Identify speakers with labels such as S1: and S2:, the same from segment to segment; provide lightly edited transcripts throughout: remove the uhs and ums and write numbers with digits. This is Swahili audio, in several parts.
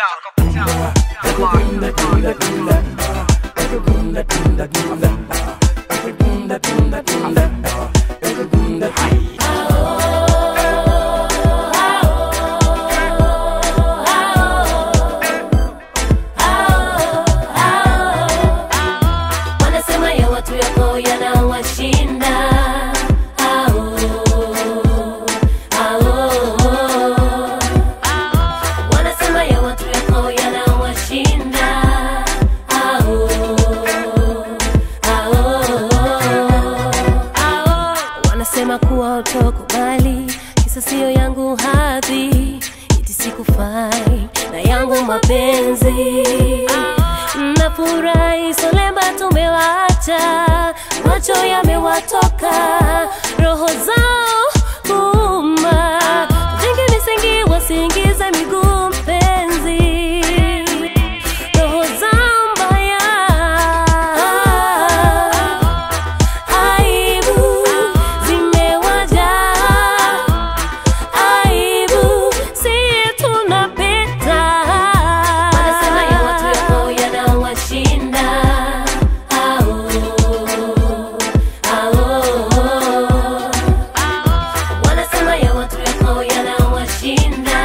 S1: Wanasema ya watu yako yanawashinda. Wanasema ya watu yako yanawashinda. Wanasema kuwa utokubali, kisa sio yangu hadhi, iti sikufai na yangu mapenzi. Nafurahi solemba tumewacha, macho yamewatoka, roho zao kuuma, jingi misingi wasiingize miguu mpenzi, roho zao mbaya, aibu zimewaja, aibu siye tunapita. Wanasema ya watu yako yanawashinda. Wanasema ya watu yako yanawashinda.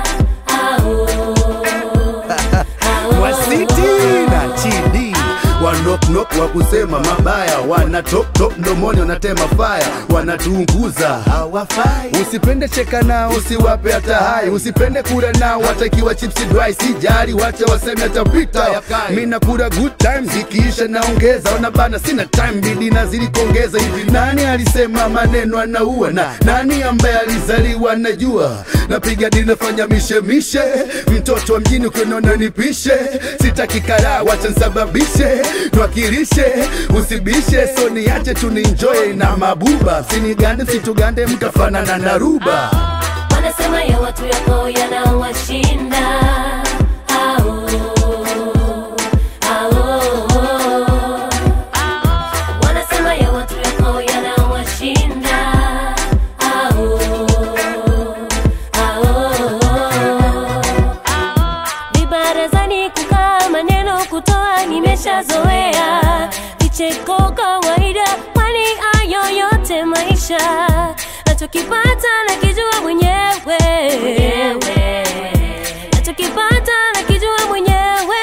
S2: Wasiti na chidi wanok nok wa kusema mabaya, wana top top mdomoni wanatema fire, wanatuunguza hawafai. Usipende cheka nao, usiwape hata hai, usipende kula nao watakiwa chipsi dry, sijari wacha waseme atapita. Mimi nakula good times, ikiisha naongeza, wanabana sina time, bidi nazidi kuongeza. Hivi nani alisema maneno anaua, na nani ambaye alizaliwa najua? Napiga dini nafanya mishe, mtoto wa mjini ukiona nipishe, sitaki karaa wacha nsababishe, tuakilishe usibishe, so niache tuninjoy na mabuba, sinigande situgande mkafanana na ruba.
S1: Wanasema ya watu yako yanawashinda. Wanasema ya watu yako yanawashinda. Vibarazani kukaa maneno kutoa nimeshazoea, vicheko kawaida kwani ayo yote maisha, nachokipata nakijua mwenyewe, nachokipata nakijua mwenyewe.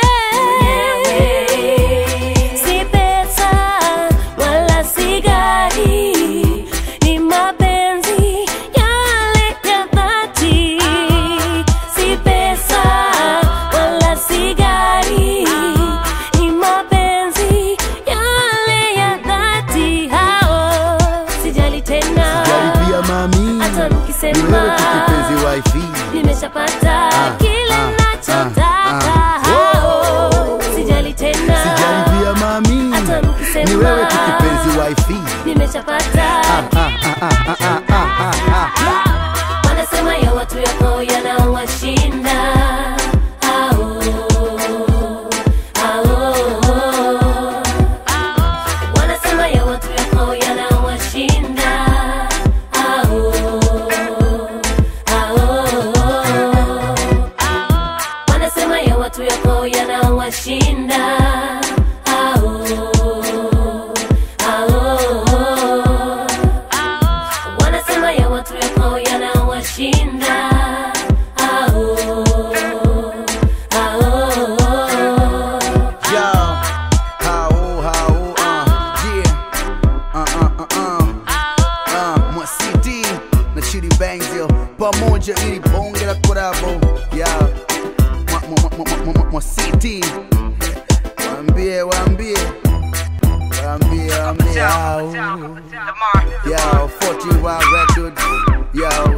S1: Si pesa wala si gari, ni mapenzi yale ya dhati. Si pesa wala si gari, ni mapenzi yale ya dhati. Hao sijali tena,
S2: Sijali pia mami,
S1: hata mkisema
S2: ni wewe tu kipenzi wifi,
S1: nimeshapata kile nachotaka. Sijali tena,
S2: sijali pia mami,
S1: hata mkisema
S2: ni wewe tu kipenzi wifi.
S1: nimeshapata. Wanasema ya watu yako yanawashinda. Wanasema ya watu yako yanawashinda. Wanasema ya watu yako yanawashinda. Wanasema ya watu yako yanawashinda.
S2: Mwasiti na Chidi Bangs yo pamoja ili bonge la korabo ya Mwasiti, waambie yo 40 Wild Records yo.